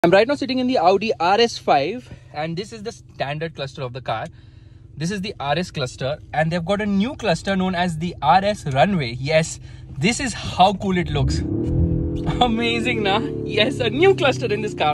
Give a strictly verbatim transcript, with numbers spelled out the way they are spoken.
I'm right now sitting in the Audi R S five, and this is the standard cluster of the car. This is the R S cluster, and they've got a new cluster known as the R S Runway. Yes, this is how cool it looks. Amazing, nah? Yes, a new cluster in this car.